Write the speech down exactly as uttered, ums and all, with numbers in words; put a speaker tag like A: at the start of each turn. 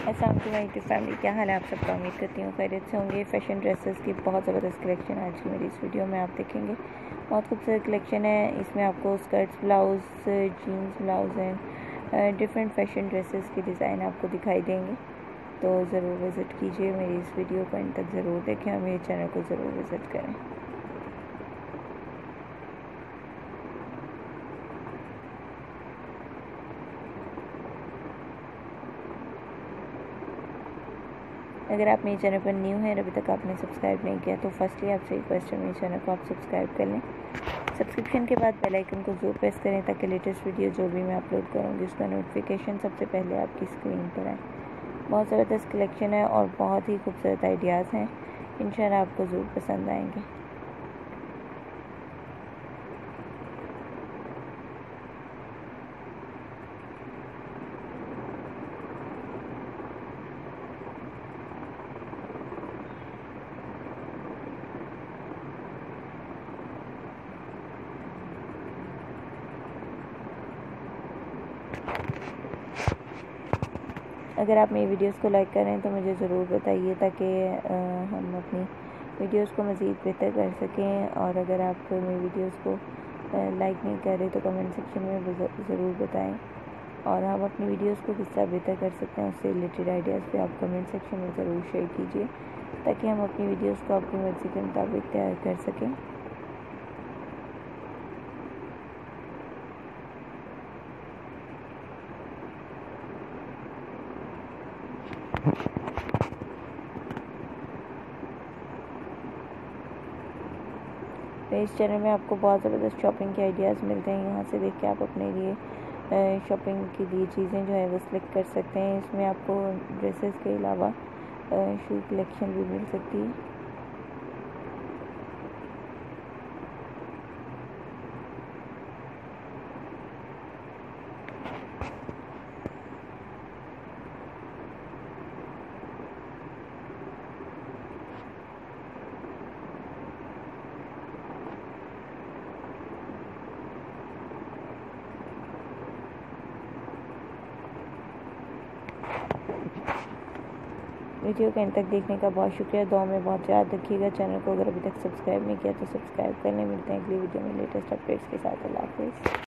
A: अस्सलाम वालेकुम my YouTube family, क्या हाल है आप सबका। उम्मीद करती हूँ खैरियत से होंगे। फैशन ड्रेसेस की बहुत ज़बरदस्त कलेक्शन आज की मेरी इस वीडियो में आप देखेंगे। बहुत खूबसूरत कलेक्शन है। इसमें आपको skirts, blouse, jeans blouse and different fashion dresses के डिज़ाइन आपको दिखाई देंगे। तो ज़रूर विज़िट कीजिए, मेरी इस वीडियो को एंड तक ज़रूर देखें और मेरे चैनल को ज़रूर विज़िट करें। अगर आप मेरे चैनल पर न्यू हैं और अभी तक आपने सब्सक्राइब नहीं किया तो फर्स्टली आपसे रिक्वेस्ट है, मेरे चैनल को आप सब्सक्राइब कर लें। सब्सक्रिप्शन के बाद बेल आइकन को ज़रूर प्रेस करें ताकि लेटेस्ट वीडियो जो भी मैं अपलोड करूँगी उसका नोटिफिकेशन सबसे पहले आपकी स्क्रीन पर आए। बहुत ज़बरदस्त कलेक्शन है और बहुत ही खूबसूरत आइडियाज़ हैं, इंशाल्लाह आपको ज़रूर पसंद आएंगे। अगर आप मेरी वीडियोस को लाइक करें तो मुझे ज़रूर बताइए ताकि हम अपनी वीडियोस को मज़ीद बेहतर कर सकें। और अगर आप मेरी वीडियोस को लाइक नहीं कर रहे तो कमेंट सेक्शन में ज़रूर बताएं और हम अपनी वीडियोस को किस तरह बेहतर कर सकते हैं उससे रिलेटेड आइडियाज़ भी आप कमेंट सेक्शन में ज़रूर शेयर कीजिए ताकि हम अपनी वीडियोस को अपनी मर्ज़ी के मुताबिक तैयार कर सकें। इस चैनल में आपको बहुत ज़बरदस्त शॉपिंग के आइडियाज़ मिलते हैं। यहाँ से देख के आप अपने लिए शॉपिंग के लिए चीज़ें जो है वो सिलेक्ट कर सकते हैं। इसमें आपको ड्रेसेस के अलावा शू कलेक्शन भी मिल सकती है। वीडियो के अंत तक देखने का बहुत शुक्रिया। दुआ में बहुत याद रखिएगा। चैनल को अगर अभी तक सब्सक्राइब नहीं किया तो सब्सक्राइब करने। मिलते हैं अगली वीडियो में लेटेस्ट अपडेट्स के साथ। अल्लाह हाफ़िज़।